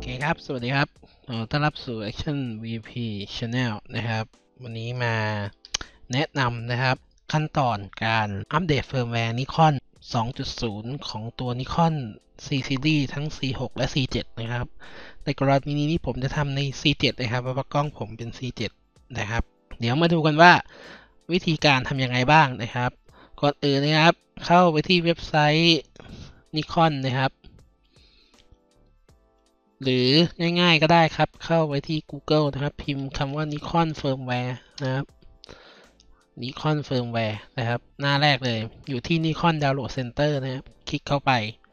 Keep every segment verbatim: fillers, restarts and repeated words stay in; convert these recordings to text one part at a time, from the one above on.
ครับสวัสดีครับขอต้อนรับสู่ Action วี พี Channel นะครับวันนี้มาแนะนำนะครับขั้นตอนการอัปเดตเฟิร์มแวร์ Nikon สองจุดศูนย์ ของตัว Nikon C Series ทั้ง ซี หก และ ซี เจ็ด นะครับในกรณีนี้ผมจะทำใน ซี เจ็ด นะครับเพราะว่ากล้องผมเป็น ซี เจ็ด นะครับเดี๋ยวมาดูกันว่าวิธีการทำยังไงบ้างนะครับก่อนอื่นนะครับเข้าไปที่เว็บไซต์ Nikon นะครับหรือง่ายๆก็ได้ครับเข้าไปที่ Google นะครับพิมพ์คำว่า Nikon Firmware นะครับ Nikon Firmware นะครับหน้าแรกเลยอยู่ที่ Nikon Download Center นะครับคลิกเข้าไป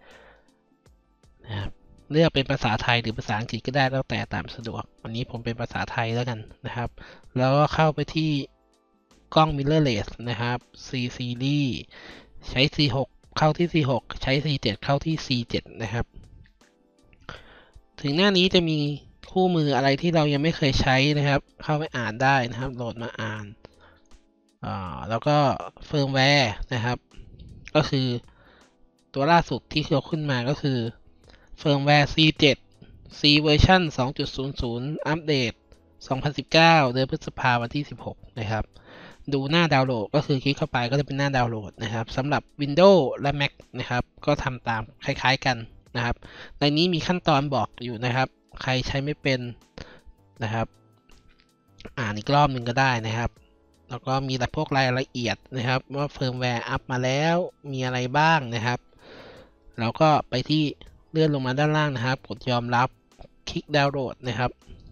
นะครับเลือกเป็นภาษาไทยหรือภาษาอังกฤษก็ได้แล้วแต่ตามสะดวกวันนี้ผมเป็นภาษาไทยแล้วกันนะครับแล้วก็เข้าไปที่กล้อง Mirrorless นะครับ C Series ใช้ ซี หก เข้าที่ ซี หก ใช้ ซี เจ็ด เข้าที่ ซี เจ็ด นะครับถึงหน้านี้จะมีคู่มืออะไรที่เรายังไม่เคยใช้นะครับเข้าไปอ่านได้นะครับโหลดมาอ่านอ่าแล้วก็เฟิร์มแวร์นะครับก็คือตัวล่าสุดที่เขาขึ้นมาก็คือเฟิร์มแวร์ ซี เจ็ด C เวอร์ชัน สองจุดศูนย์ศูนย์ อัปเดต สองพันสิบเก้า เดือนพฤษภาคมวันที่ สิบหก นะครับดูหน้าดาวน์โหลดก็คือคลิกเข้าไปก็จะเป็นหน้าดาวน์โหลดนะครับสำหรับ Windows และ Mac นะครับก็ทำตามคล้ายๆกันนะครับในนี้มีขั้นตอนบอกอยู่นะครับใครใช้ไม่เป็นนะครับอ่านอีกรอบหนึ่งก็ได้นะครับแล้วก็มีพวกรายละเอียดนะครับว่าเฟิร์มแวร์อัพมาแล้วมีอะไรบ้างนะครับแล้วก็ไปที่เลื่อนลงมาด้านล่างนะครับกดยอมรับคลิกดาวน์โหลดนะครับ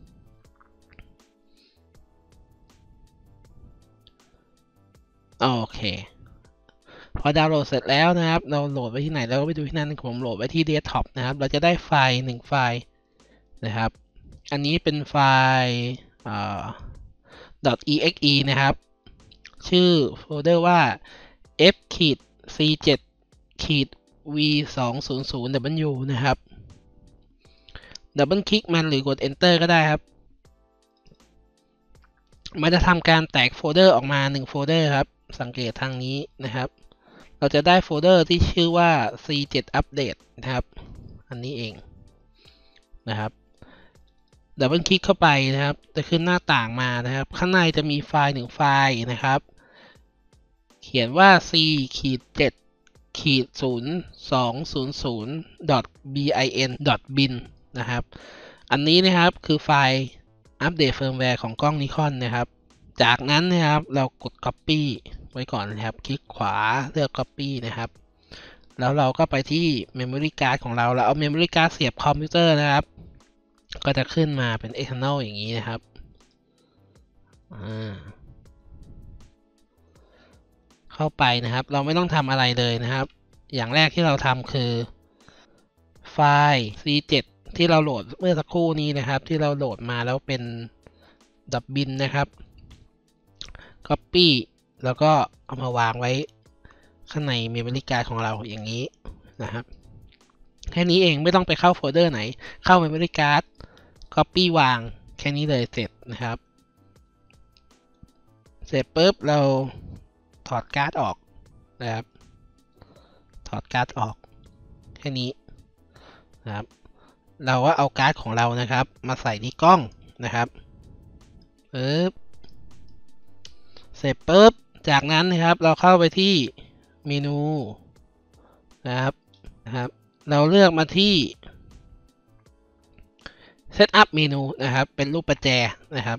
โอเคพอดาวน์โหลดเสร็จแล้วนะครับเราโหลดไว้ที่ไหนเราก็ไปดูที่นั่นผมโหลดไว้ที่เดสก์ท็อปนะครับเราจะได้ไฟล์หนึ่งไฟล์นะครับอันนี้เป็นไฟล์อ่า .exe นะครับชื่อโฟลเดอร์ว่า f ซี เจ็ด วี สองศูนย์ศูนย์ w นะครับดับเบิลคลิกมันหรือกด enter ก็ได้ครับมันจะทำการแตกโฟลเดอร์ออกมาหนึ่งโฟลเดอร์ครับสังเกตทางนี้นะครับเราจะได้โฟลเดอร์ที่ชื่อว่า ซี เจ็ด Update นะครับอันนี้เองนะครับดับเบิลคลิกเข้าไปนะครับจะขึ้นหน้าต่างมานะครับข้างในจะมีไฟล์หนึ่งไฟล์นะครับเขียนว่า c เจ็ด ศูนย์ สอง ศูนย์ ศูนย์ bin bin นะครับอันนี้นะครับคือไฟล์อัปเดตเฟิร์มแวร์ของกล้อง Nikon นะครับจากนั้นนะครับเรากด Copy ไว้ก่อนนะครับคลิกขวาเลือก Copy นะครับแล้วเราก็ไปที่ Memory Card ของเราเราเอา Memory Card เสียบคอมพิวเตอร์นะครับก็จะขึ้นมาเป็น external อย่างนี้นะครับเข้าไปนะครับเราไม่ต้องทำอะไรเลยนะครับอย่างแรกที่เราทำคือไฟล์ ซี เจ็ด ที่เราโหลดเมื่อสักครู่นี้นะครับที่เราโหลดมาแล้วเป็นดับบินนะครับ Copy แล้วก็เอามาวางไว้ข้างใน Memory Card ของเราอย่างนี้นะครับแค่นี้เองไม่ต้องไปเข้าโฟลเดอร์ไหนเข้า Memory Card Copy วางแค่นี้เลยเสร็จนะครับเสร็จปุ๊บเราถอดการ์ดออกนะครับถอดการ์ดออกแค่นี้นะครับเราก็เอาการ์ดของเรานะครับมาใส่ที่กล้องนะครับปึ๊บเสร็จปุ๊บจากนั้นนะครับเราเข้าไปที่เมนูนะครับนะครับเราเลือกมาที่ Setup เมนูนะครับเป็นรูปประแจนะครับ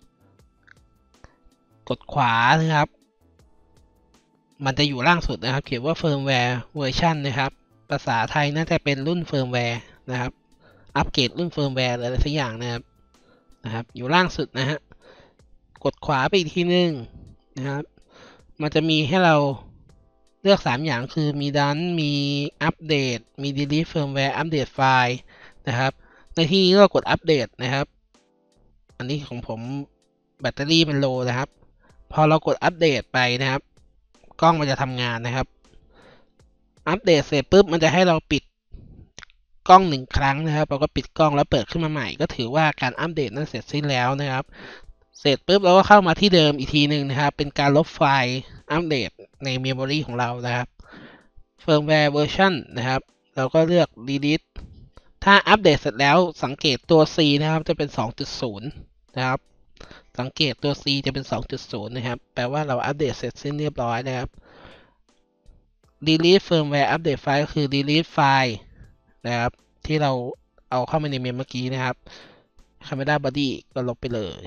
กดขวานะครับมันจะอยู่ล่างสุดนะครับเขียนว่า Firmware Version นะครับภาษาไทยน่าจะเป็นรุ่น Firmware นะครับอัปเกรดรุ่น Firmware อะไรสักอย่างนะครับนะครับอยู่ล่างสุดนะฮะกดขวาไปอีกทีนึงนะครับมันจะมีให้เราเลือกสามอย่างคือมีดันมีอัปเดตมี delete firmware อัปเดตไฟล์นะครับในที่นี้เรากดอัปเดตนะครับอันนี้ของผมแบตเตอรี่มันโลนะครับพอเรากดอัปเดตไปนะครับกล้องมันจะทำงานนะครับอัปเดตเสร็จปุ๊บมันจะให้เราปิดกล้องหนึ่งครั้งนะครับเราก็ปิดกล้องแล้วเปิดขึ้นมาใหม่ก็ถือว่าการอัปเดตนั้นเสร็จสิ้นแล้วนะครับเสร็จปุ๊บเราก็เข้ามาที่เดิมอีกทีหนึ่งนะครับเป็นการลบไฟล์อัปเดตใน Memory ของเรานะครับ Firmware Version นะครับเราก็เลือก delete ถ้าอัปเดตเสร็จแล้วสังเกตตัว C นะครับจะเป็น สองจุดศูนย์ นะครับสังเกตตัว C จะเป็น สองจุดศูนย์ นะครับแปลว่าเราอัปเดตเสร็จสิ้นเรียบร้อยนะครับ delete firmware update file ก็คือ delete ไฟล์นะครับที่เราเอาเข้ามาในเมมเมื่อกี้นะครับ camera body ก็ลบไปเลย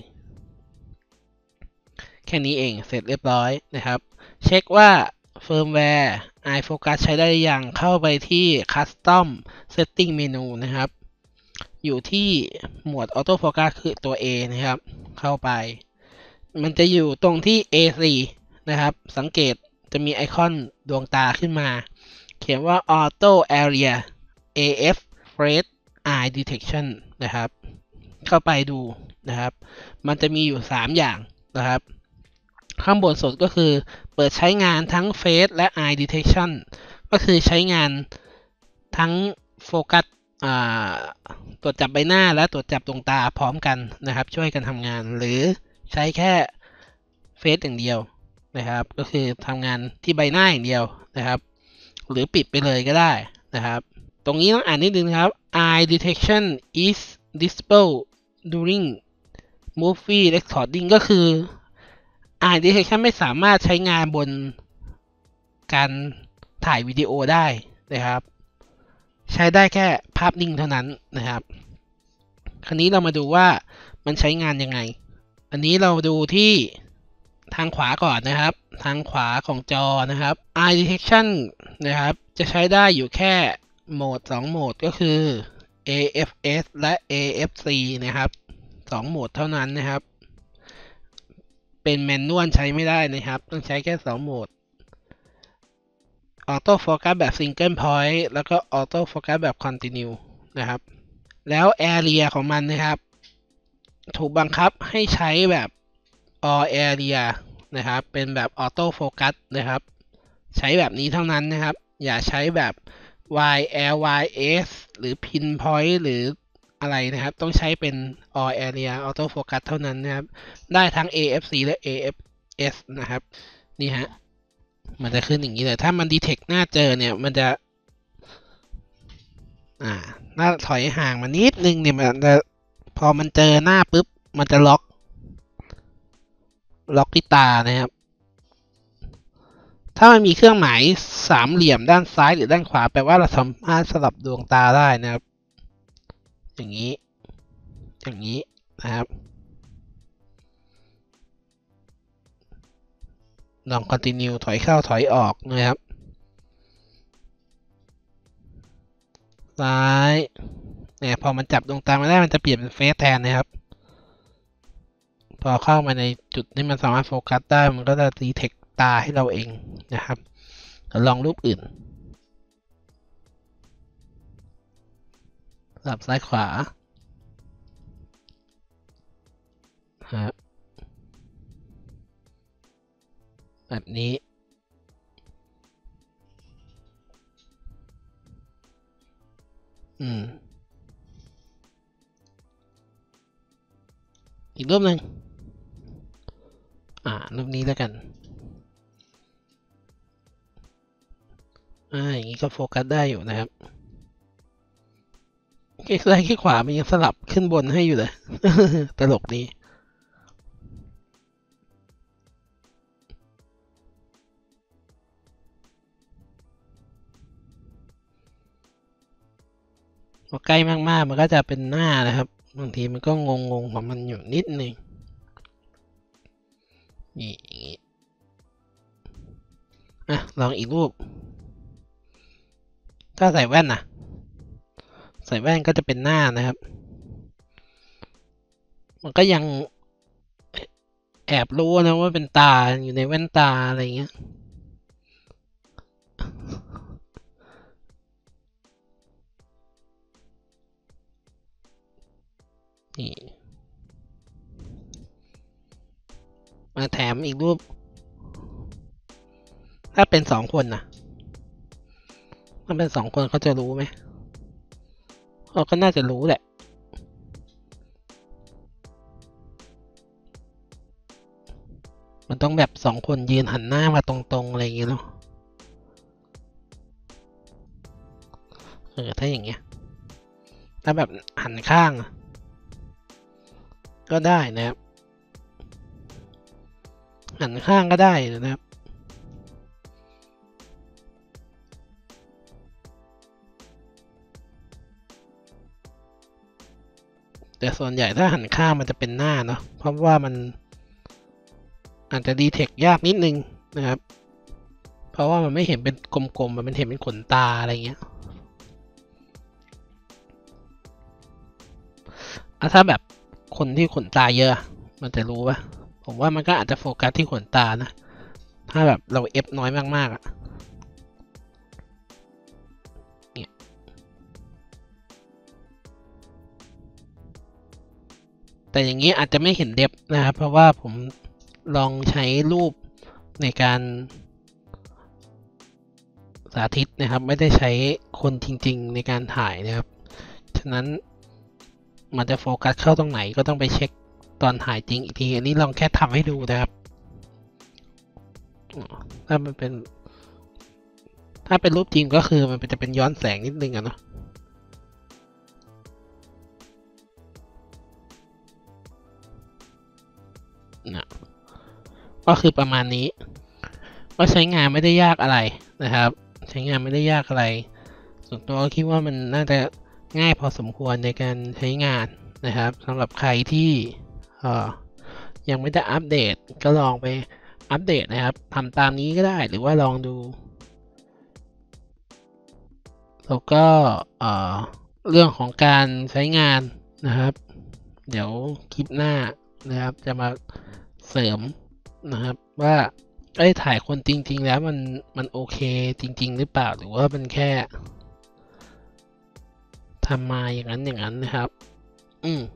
แค่นี้เองเสร็จเรียบร้อยนะครับเช็คว่า firmware iFocus ใช้ได้ยังเข้าไปที่ custom setting menu นะครับอยู่ที่หมวด auto focus คือตัว A นะครับเข้าไปมันจะอยู่ตรงที่ เอ โฟร์ นะครับสังเกตจะมีไอคอนดวงตาขึ้นมาเขียนว่า auto area เอ เอฟ face eye detection นะครับเข้าไปดูนะครับมันจะมีอยู่สามอย่างนะครับข้างบนสุดก็คือเปิดใช้งานทั้ง face และ eye detection ก็คือใช้งานทั้งโฟกัสตรวจจับใบหน้าและตรวจจับดวงตาพร้อมกันนะครับช่วยกันทำงานหรือใช้แค่เฟซอย่างเดียวนะครับก็คือทำงานที่ใบหน้าอย่างเดียวนะครับหรือปิดไปเลยก็ได้นะครับตรงนี้ต้องอ่านนิดนึงครับ eye detection is disabled during movie recording ก็คือ eye detection ไม่สามารถใช้งานบนการถ่ายวิดีโอได้นะครับใช้ได้แค่ภาพนิ่งเท่านั้นนะครับคราวนี้เรามาดูว่ามันใช้งานยังไงอันนี้เราดูที่ทางขวาก่อนนะครับทางขวาของจอนะครับ eye detection นะครับจะใช้ได้อยู่แค่โหมดสองโหมดก็คือ เอ เอฟ เอส และ เอ เอฟ ซี นะครับสองโหมดเท่านั้นนะครับเป็นแมนนวลใช้ไม่ได้นะครับต้องใช้แค่สองโหมดออโต้โฟกัสแบบ Single Point แล้วก็ออโต้โฟกัสแบบ Continue นะครับแล้ว Area ของมันนะครับถูกบังคับให้ใช้แบบ All Area นะครับเป็นแบบ Auto Focus นะครับใช้แบบนี้เท่านั้นนะครับอย่าใช้แบบ วาย แอล วาย เอส หรือ Pinpoint หรืออะไรนะครับต้องใช้เป็น All Area Auto Focus เท่านั้นนะครับได้ทั้ง เอ เอฟ ซี และ เอ เอฟ เอส นะครับนี่ฮะมันจะขึ้นอย่างนี้เลยถ้ามัน detect หน้าเจอเนี่ยมันจะอ่าหน้าถอยห่างมานิดนึงเนี่ยมันจะพอมันเจอหน้าปุ๊บมันจะล็อกล็อกที่ตานะครับถ้ามันมีเครื่องหมายสามเหลี่ยมด้านซ้ายหรือด้านขวาแปลว่าเราสามารถสลับดวงตาได้นะครับอย่างนี้อย่างนี้นะครับลอง continue ถอยเข้าถอยออกนะครับซ้ายเนี่ยพอมันจับดวงตามาได้มันจะเปลี่ยนเป็นเฟซแทนนะครับพอเข้ามาในจุดที่มันสามารถโฟกัสได้มันก็จะดีเทคตาให้เราเองนะครับลองรูปอื่นสลับซ้ายขวาครับแบบนี้อืมอีกรูปหนึ่งอ่ารูปนี้แล้วกันอ่าอย่างนี้ก็โฟกัสได้อยู่นะครับคลิกซ้ายคลิกขวามันยังสลับขึ้นบนให้อยู่เลย ตลกดีพอใกล้มากๆมันก็จะเป็นหน้านะครับบางทีมันก็งงๆของมันอยู่นิดนึงนี่อย่างนี้อ่ะลองอีกรูปถ้าใส่แว่นนะใส่แว่นก็จะเป็นหน้านะครับมันก็ยังแอบรู้นะว่าเป็นตาอยู่ในแว่นตาอะไรเงี้ยนี่มาแถมอีกรูปถ้าเป็นสองคนนะถ้าเป็นสองคนเขาจะรู้ไหมเขาก็น่าจะรู้แหละมันต้องแบบสองคนยืนหันหน้ามาตรงๆอะไรอย่างเงี้ยเนาะเออถ้าอย่างเงี้ยถ้าแบบหันข้างก็ได้นะครับหันข้างก็ได้นะครับแต่ส่วนใหญ่ถ้าหันข้างมันจะเป็นหน้าเนาะเพราะว่ามันอาจจะดีเทคยากนิดนึงนะครับเพราะว่ามันไม่เห็นเป็นกลมๆมันเห็นเป็นขนตาอะไรเงี้ยถ้าแบบคนที่ขนตาเยอะมันจะรู้ป่ะผมว่ามันก็อาจจะโฟกัสที่ขนตานะถ้าแบบเราเอฟน้อยมากๆอะเนี่ยแต่อย่างนี้อาจจะไม่เห็นเดฟนะครับเพราะว่าผมลองใช้รูปในการสาธิตนะครับไม่ได้ใช้คนจริงๆในการถ่ายนะครับฉะนั้นมันจะโฟกัสเข้าตรงไหนก็ต้องไปเช็คตอนถ่ายจริงอีกทีอันนี้ลองแค่ทำให้ดูนะครับถ้ามันเป็นถ้าเป็นรูปจริงก็คือมันจะเป็นย้อนแสงนิดนึงอะเนาะนะก็คือประมาณนี้ก็ใช้งานไม่ได้ยากอะไรนะครับใช้งานไม่ได้ยากอะไรส่วนตัวก็คิดว่ามันน่าจะง่ายพอสมควรในการใช้งานนะครับสำหรับใครที่เอ่อยังไม่ได้อัปเดตก็ลองไปอัปเดตนะครับทำตามนี้ก็ได้หรือว่าลองดูแล้วก็เอ่อเรื่องของการใช้งานนะครับเดี๋ยวคลิปหน้านะครับจะมาเสริมนะครับว่าไอ้ถ่ายคนจริงๆแล้วมันมันโอเคจริงๆหรือเปล่าหรือว่ามันแค่ทำมาอย่างนั้นอย่างนั้นนะครับอืม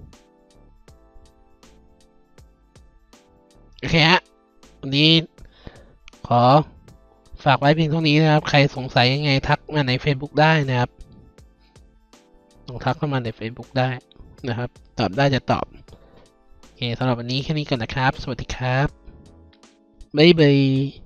โอเคฮะวันนี้ขอฝากไว้เพียงเท่านี้นะครับใครสงสัยยังไงทักมาใน Facebook ได้นะครับลองทักเข้ามาใน Facebook ได้นะครับตอบได้จะตอบโอเคสำหรับวันนี้แค่นี้ก่อนนะครับสวัสดีครับบ๊ายบาย